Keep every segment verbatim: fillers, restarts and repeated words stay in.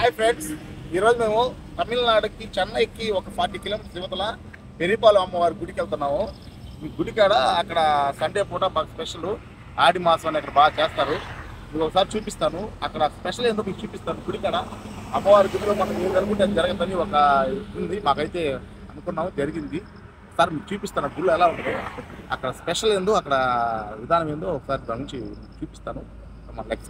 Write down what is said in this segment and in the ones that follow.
Hi friends, ఈరోజు మేము తమిళనాడుకి చెన్నైకి ఒక ఫార్టీ కిలోమీటర్స్ యువతల పెరిపాలెం అమ్మవారి గుడికి వెళ్తున్నాము. ఈ గుడి కాడ అక్కడ సండే పూట బాగా స్పెషల్ ఆడి మాసం అని అక్కడ బాగా చేస్తారు. మీకు ఒకసారి చూపిస్తాను. అక్కడ స్పెషల్ ఎందుకు మీకు చూపిస్తాను. గుడి కాడ అమ్మవారి గుడిలో మనం ఏం జరుగుతుంటే జరగదని ఒక ఉంది, మాకైతే అనుకున్నాము, జరిగింది. ఒకసారి మీకు చూపిస్తాను గుళ్ళు ఎలా ఉంటుందో, అక్కడ స్పెషల్ ఏందో, అక్కడ విధానం ఏందో ఒకసారి దాని నుంచి చూపిస్తాను. మన నెక్స్ట్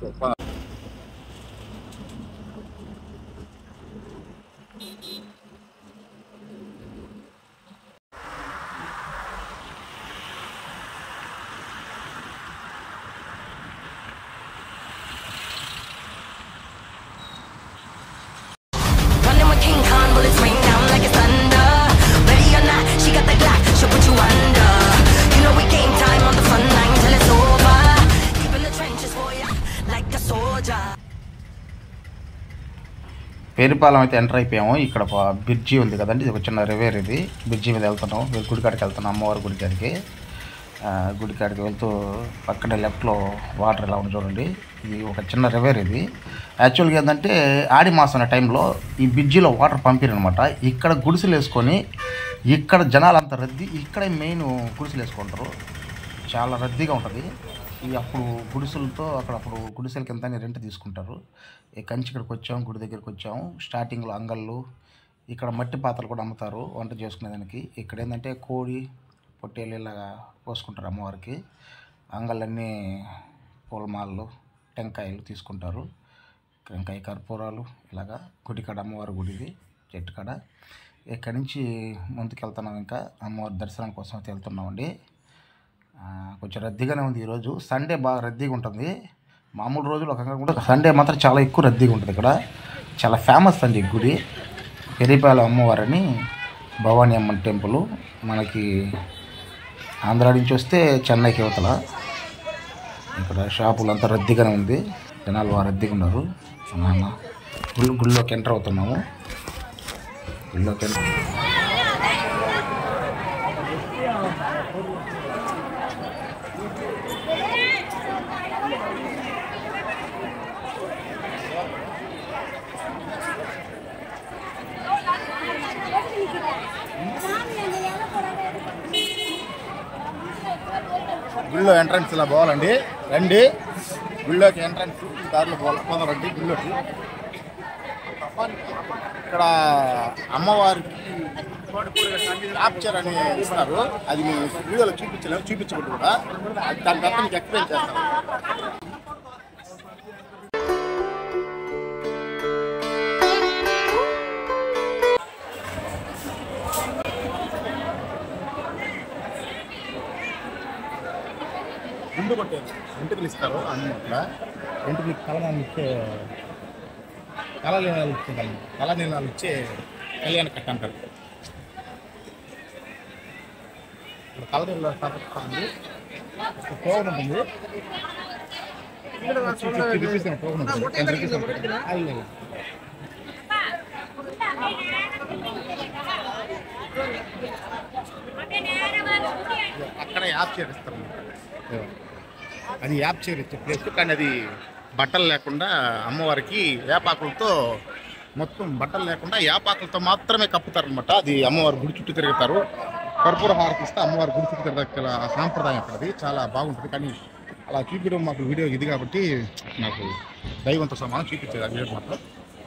పేరుపాలెం అయితే ఎంటర్ అయిపోయాము. ఇక్కడ బ్రిడ్జి ఉంది కదండి, ఇది ఒక చిన్న రివేర్. ఇది బ్రిడ్జి మీద వెళ్తున్నాం, గుడికాడికి వెళ్తున్నాం, అమ్మవారి గుడికాడికి. గుడికాడికి వెళ్తూ పక్కనే లెఫ్ట్లో వాటర్ ఎలా ఉంది చూడండి. ఇది ఒక చిన్న రివేర్. ఇది యాక్చువల్గా ఏంటంటే ఆడి మాసం అనే టైంలో ఈ బ్రిడ్జిలో వాటర్ పంపిరనమాట. ఇక్కడ గుడిసెలు వేసుకొని ఇక్కడ జనాలు అంత రద్దీ, ఇక్కడే మెయిన్ గుడిసెలు వేసుకుంటారు. చాలా రద్దీగా ఉంటుంది. ఈ అప్పుడు గుడిసెలతో అక్కడ అప్పుడు గుడిసెల కింద రెంట్ తీసుకుంటారు. ఈ కంచి ఇక్కడికి వచ్చాము, గుడి దగ్గరికి వచ్చాము. స్టార్టింగ్లో అంగళ్ళు, ఇక్కడ మట్టి పాత్రలు కూడా అమ్ముతారు వంట చేసుకునేదానికి. ఇక్కడ ఏంటంటే కోడి పొట్టేలు ఇలాగా పోసుకుంటారు అమ్మవారికి. అంగళ్ళన్నీ పూలమాలలు, టెంకాయలు తీసుకుంటారు. టెంకాయ కర్పూరాలు ఇలాగా. గుడి కాడ అమ్మవారి గుడిది, చెట్టు కాడ. ఇక్కడి నుంచి ముందుకు వెళ్తున్నాం. ఇంకా అమ్మవారి దర్శనం కోసం అయితే వెళ్తున్నామండి. కొంచెం రద్దీగానే ఉంది. ఈరోజు సండే బాగా రద్దీగా ఉంటుంది. మామూలు రోజులు ఒక కూడా సండే మాత్రం చాలా ఎక్కువ రద్దీగా ఉంటుంది. ఇక్కడ చాలా ఫేమస్ అండి ఈ గుడి. పెరిపాలెం అమ్మవారని భవానీ అమ్మన్ టెంపుల్. మనకి ఆంధ్ర నుంచి వస్తే చెన్నైకి యువతల. ఇక్కడ షాపులు అంతా రద్దీగానే ఉంది, జనాలు బాగా రద్దీగా ఉన్నారు. గుళ్ళు గుళ్ళోకి ఎంటర్ అవుతున్నాము. గుళ్ళోకి ఎంటర్ గుళ్ళో ఎంట్రన్స్ ఇలా పోవాలండి. రండి, గుళ్ళోకి ఎంట్రన్స్ దారిలో పోవాలి. రండి గుళ్ళోకి. ఇక్కడ అమ్మవారికి క్యాప్చర్ అని ఇస్తారు. అది మీ వీడియోలో చూపించలేము, చూపించకూడదు కూడా. దాని తర్వాత మీకు ఎక్స్ప్లెయిన్ చేస్తాను. గుండు కొట్టేది ఎంటుకలు ఇస్తారు అన్నమాట. ఎంటుకలు కలనాలు ఇచ్చే కళ నీళ్ళు ఇచ్చే కళ నీళ్ళు ఇచ్చే కళ్యాణ కట్ట అంటారు. ఇప్పుడు కళ నీళ్ళు ఉంది, పోగన్ ఉంటుంది. చూపిస్తాను, పోగన్ ఉంటుంది. టెన్ రూపీస్ ఉంటుంది. అక్కడ యాప్ చేస్తారు. అది యాప్ చేయించే ప్లేస్. కానీ అది బట్టలు లేకుండా అమ్మవారికి వేపాకులతో, మొత్తం బట్టలు లేకుండా వేపాకులతో మాత్రమే కప్పుతారు అనమాట. అది అమ్మవారి గుడి చుట్టూ తిరుగుతారు. కర్పూర హారతి ఇస్తే అమ్మవారి గుడి చుట్టూ తిరగల సాంప్రదాయం అక్కడది. చాలా బాగుంటుంది. కానీ అలా చూపించడం మాకు వీడియో ఇది కాబట్టి నాకు దైవంతో సమానం చూపించేది ఆ వీడియో మాత్రం.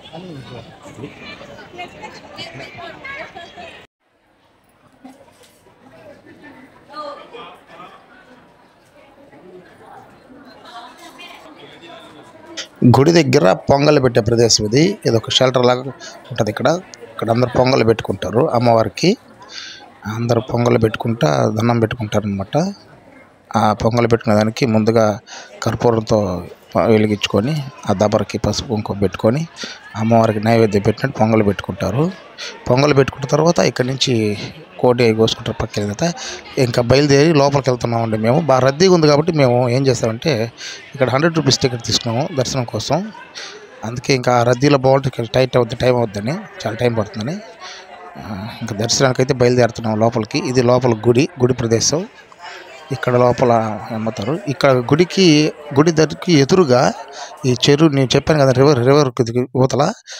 గుడి దగ్గర పొంగల్ పెట్టే ప్రదేశం ఇది. ఇది ఒక షెల్టర్ లాగా ఉంటుంది. ఇక్కడ ఇక్కడ అందరు పొంగల్ పెట్టుకుంటారు అమ్మవారికి. అందరూ పొంగల్ పెట్టుకుంటా దండం పెట్టుకుంటారు అనమాట. ఆ పొంగల్ పెట్టుకునే దానికి ముందుగా కర్పూరంతో వెలిగించుకొని ఆ దబరకి పసుపు కుంకుమ పెట్టుకొని అమ్మవారికి నైవేద్యం పెట్టినట్టు పొంగల్ పెట్టుకుంటారు. పొంగల్ పెట్టుకున్న తర్వాత ఇక్కడి నుంచి కోడి కోసుకుంటారు పక్కన. తర్వాత ఇంకా బయలుదేరి లోపలికి వెళ్తున్నామండి. మేము బాగా రద్దీగా ఉంది కాబట్టి మేము ఏం చేస్తామంటే ఇక్కడ హండ్రెడ్ రూపీస్ టికెట్ తీసుకున్నాము దర్శనం కోసం. అందుకే ఇంకా రద్దీలో బాగుంటుంది, టైట్ అవుద్ది, టైం అవుద్దని, చాలా టైం పడుతుందని ఇంకా దర్శనానికి అయితే బయలుదేరుతున్నాం లోపలికి. ఇది లోపల గుడి గుడి ప్రదేశం. ఇక్కడ లోపల అమ్ముతారు. ఇక్కడ గుడికి గుడి దగ్గరికి ఎదురుగా ఈ చెరువు నేను చెప్పాను కదా రివర్ రివర్ యువతల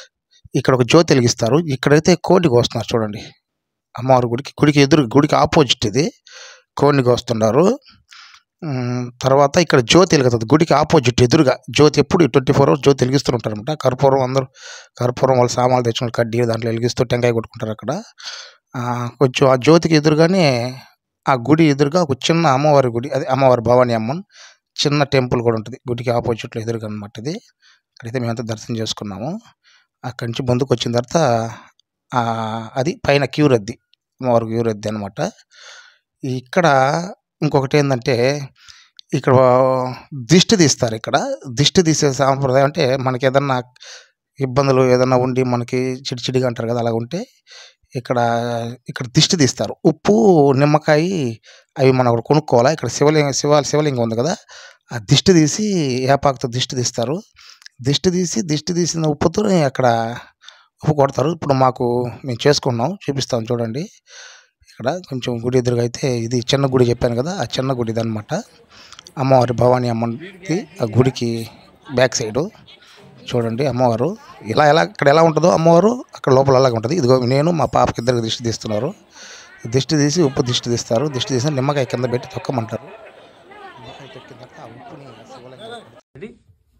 ఇక్కడ ఒక జ్యోతి వెలిగిస్తారు. ఇక్కడైతే కోడిని కోస్తున్నారు చూడండి. అమ్మవారి గుడికి గుడికి ఎదురు గుడికి ఆపోజిట్ ఇది కోడిని కోస్తున్నారు. ఉమ్, తర్వాత ఇక్కడ జ్యోతి వెలుగుతుంది గుడికి ఆపోజిట్ ఎదురుగా జ్యోతి ఎప్పుడు ట్వంటీ ఫోర్ అవర్స్ జ్యోతి వెలిగిస్తూ ఉంటారు అనమాట. కర్పూరం అందరూ కర్పూరం వాళ్ళు సామాన్లు తెచ్చుకుని కడ్డీ దాంట్లో వెలిగిస్తూ టెంకాయ కొట్టుకుంటారు అక్కడ. ఆ, కొంచెం ఆ జ్యోతికి ఎదురుగానే ఆ గుడి ఎదురుగా ఒక చిన్న అమ్మవారి గుడి, అదే అమ్మవారి భవానీ అమ్మన్ చిన్న టెంపుల్ కూడా ఉంటుంది గుడికి ఆపోజిట్లో ఎదురుగా అనమాట. ఇది అక్కడైతే మేమంతా దర్శనం చేసుకున్నాము. అక్కడి నుంచి ముందుకు వచ్చిన తర్వాత ఆ, అది పైన క్యూ రద్దీ, అమ్మవారి క్యూ రద్దీ అనమాట. ఇక్కడ ఇంకొకటి ఏంటంటే ఇక్కడ దిష్టి తీస్తారు. ఇక్కడ దిష్టి తీసే సాంప్రదాయం అంటే మనకి ఏదన్నా ఇబ్బందులు ఏదన్నా ఉండి మనకి చిడిచిడిగా అంటారు కదా, అలా ఉంటే ఇక్కడ ఇక్కడ దిష్టి తీస్తారు. ఉప్పు నిమ్మకాయ అవి మనం అక్కడ కొనుక్కోవాలా. ఇక్కడ శివలింగం శివ శివలింగం ఉంది కదా, ఆ దిష్టి తీసి ఏపాకుతో దిష్టి తీస్తారు. దిష్టి తీసి దిష్టి తీసిన ఉప్పుతో అక్కడ ఉప్పు కొడతారు. ఇప్పుడు మాకు మేము చేసుకున్నాం, చూపిస్తాం చూడండి. ఇక్కడ కొంచెం గుడి ఎదురుగా అయితే ఇది చిన్న గుడి చెప్పాను కదా, ఆ చిన్న గుడి ఇదనమాట. అమ్మవారి భవానీ అమ్మకి ఆ గుడికి బ్యాక్ సైడు చూడండి అమ్మవారు ఇలా ఎలా ఇక్కడ ఎలా ఉంటుందో అమ్మవారు అక్కడ లోపల అలాగే ఉంటుంది. ఇదిగో నేను మా పాపకి ఇద్దరికి దిష్టి తీస్తున్నారు. దిష్టి తీసి ఉప్పు దిష్టి తీస్తారు. దిష్టి తీసి నిమ్మకాయ కింద పెట్టి తొక్కమంటారు. నిమ్మకాయ తొక్కిన తర్వాత ఆ ఉప్పుని శివలింగం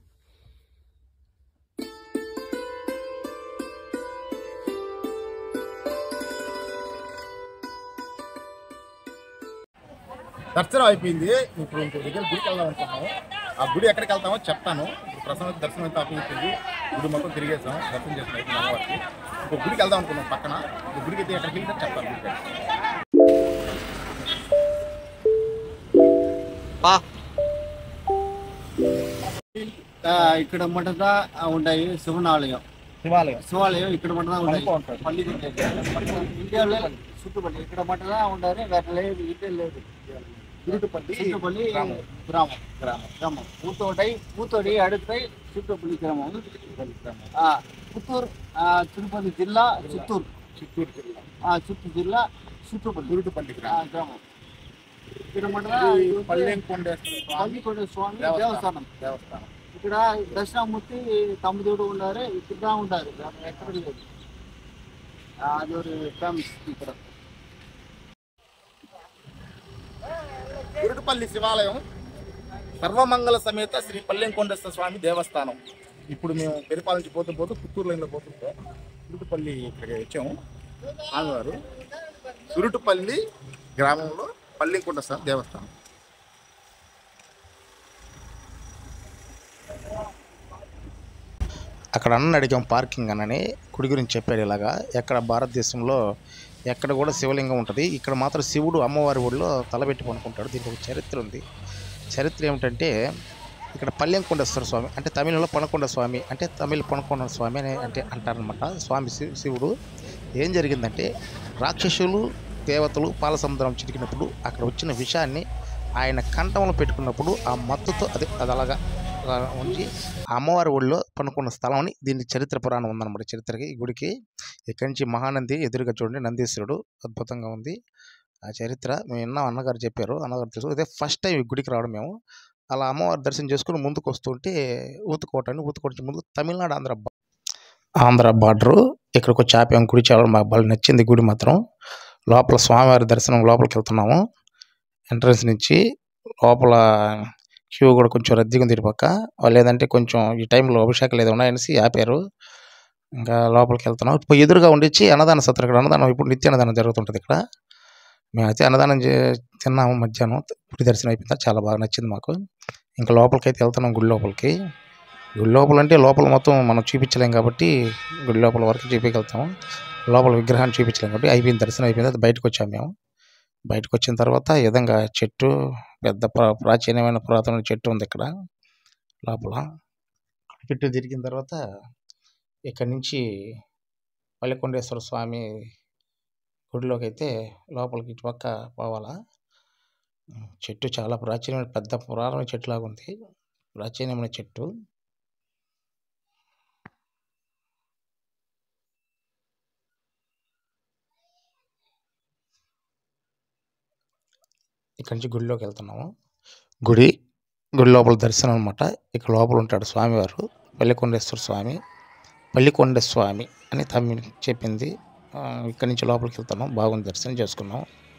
దర్శనం అయిపోయింది. ఇప్పుడు ఇంకో దగ్గర గుడికి వెళ్దాం అనుకున్నాము. ఆ గుడి ఎక్కడికి వెళ్తామో చెప్తాను. ఇప్పుడు ప్రస్తుతం దర్శనం అయితే అయిపోయింది. గుడి మొత్తం తిరిగేసాం, దర్శనం చేసిన అయిపోయింది అమ్మవారికి. ఇంకో గుడికి వెళ్దాం అనుకున్నాం పక్కన. ఇంకో గుడికి అయితే ఎక్కడికి వెళ్తే చెప్తాను. ఇక్కడ మటదా ఉంటాయి శివనాలయం శివాలయం శివాలయం ఇక్కడ మటదా ఉంటాయి. పల్లి ఇండియాలో చుట్టుపల్లి ఇక్కడ మటదా ఉండాలి. వేరే లేదు, ఇదే లేదు. తిరుపతి చుట్టుపల్లి గ్రామం గ్రామం గ్రామం పూతోటై పూతోడి అడుగుతాయి చుట్టుపల్లి గ్రామం. పుత్తూరు తిరుపతి జిల్లా, చిత్తూరు చిత్తూరు జిల్లా, చిత్తూరు జిల్లా చుట్టుపల్లి తిరుపతి గ్రామం. గ్రామం. ఇక్కడ మటదా పల్లికొండ స్వామి దేవస్థానం దేవస్థానం. ఇక్కడ దక్షిణామూర్తి తమ్ముడు ఉన్నారు. ఇక్కడ ఉంటారు, ఎక్కడ లేదు. అది ఒక ఫేమస్ ఇక్కడ. తిరుపల్లి శివాలయం సర్వమంగళ సమేత శ్రీ పల్లెంకొండేశ్వర స్వామి దేవస్థానం. ఇప్పుడు మేము పెరిపాలించి పోతూ పోతూ పుత్తూరు లైన్లో పోతుంటే సురుటుపల్లి ఇక్కడికి వచ్చాము. ఆమెవారు సురుటుపల్లి గ్రామంలో పల్లెంకొండేశ్వర దేవస్థానం. అక్కడ అన్న అడిగాం పార్కింగ్ అనని, గుడి గురించి చెప్పాడు. ఇలాగా ఎక్కడ భారతదేశంలో ఎక్కడ కూడా శివలింగం ఉంటుంది, ఇక్కడ మాత్రం శివుడు అమ్మవారి ఒడిలో తలబెట్టి పనుకుంటాడు. దీనికి ఒక చరిత్ర ఉంది. చరిత్ర ఏమిటంటే ఇక్కడ పల్లెంకొండేశ్వర స్వామి అంటే తమిళంలో పనకొండ స్వామి అంటే తమిళ పనకొండ స్వామి అని అంటే అంటారనమాట. స్వామి శివుడు ఏం జరిగిందంటే రాక్షసులు దేవతలు పాలసముద్రం చిరికినప్పుడు అక్కడ వచ్చిన విషయాన్ని ఆయన కంఠంలో పెట్టుకున్నప్పుడు ఆ మత్తుతో అదే అది అలాగా ఉంచి అమ్మవారి ఒడిలో పనుకున్న స్థలం అని దీనికి చరిత్ర పురాణం ఉందన్నమాట. చరిత్రకి ఈ గుడికి ఇక్కడి నుంచి మహానంది ఎదురుగా చూడండి, నందీశ్వరుడు అద్భుతంగా ఉంది. ఆ చరిత్ర మేము విన్నాం, అన్నగారు చెప్పారు, అన్నగారు తెలుసు. ఇదే ఫస్ట్ టైం ఈ గుడికి రావడం మేము. అలా అమ్మవారి దర్శనం చేసుకుని ముందుకు వస్తుంటే ఊతుకోటని ఊతుకోట ముందు తమిళనాడు ఆంధ్ర ఆంధ్ర బార్డరు ఇక్కడికి వచ్చి ఆపాము. గుడి చాలా మాకు బాగా నచ్చింది. గుడి మాత్రం లోపల స్వామివారి దర్శనం లోపలికి వెళ్తున్నాము. ఎంట్రన్స్ నుంచి లోపల క్యూ కూడా కొంచెం రద్దీగా ఉంది పక్క. లేదంటే కొంచెం ఈ టైంలో అభిషేకాలు ఏదో ఉన్నాయనేసి ఆపారు. ఇంకా లోపలికి వెళ్తున్నాం. ఇప్పుడు ఎదురుగా ఉండిచ్చి అన్నదాన సత్రం, ఇక్కడ అన్నదానం ఇప్పుడు నిత్య అన్నదానం జరుగుతుంటుంది ఇక్కడ. మేమైతే అన్నదానం తిన్నాము మధ్యాహ్నం. గుడి దర్శనం అయిపోయిందా చాలా బాగా నచ్చింది మాకు. ఇంకా లోపలికి అయితే వెళ్తున్నాం. గుడి లోపలికి గుడి లోపల అంటే లోపల మొత్తం మనం చూపించలేం కాబట్టి గుడి లోపల వరకు చూపించగలుగుతాము. లోపల విగ్రహాన్ని చూపించలేం కాబట్టి అయిపోయింది, దర్శనం అయిపోయింది. అది బయటకు వచ్చాము మేము. బయటకు వచ్చిన తర్వాత ఈ విధంగా చెట్టు పెద్ద ప్రాచీనమైన పురాతన చెట్టు ఉంది ఇక్కడ లోపల. చెట్టు తిరిగిన తర్వాత ఇక్కడి నుంచి పల్లెకొండేశ్వర స్వామి గుడిలోకి అయితే లోపలికి ఇటు పక్క పోవాలా. చెట్టు చాలా ప్రాచీనమైన పెద్ద పురాతన చెట్టు లాగా ఉంది, ప్రాచీనమైన చెట్టు. ఇక్కడి నుంచి గుడిలోకి వెళ్తున్నాము. గుడి గుడి లోపల దర్శనం అనమాట. ఇక్కడ లోపల ఉంటాడు స్వామివారు, పల్లెకొండేశ్వర స్వామి. పల్లికొండ స్వామి అని తమ్మి చెప్పింది. ఇక్కడి నుంచి లోపలికి వెళ్తున్నాం. బాగుంది, దర్శనం చేసుకున్నాం.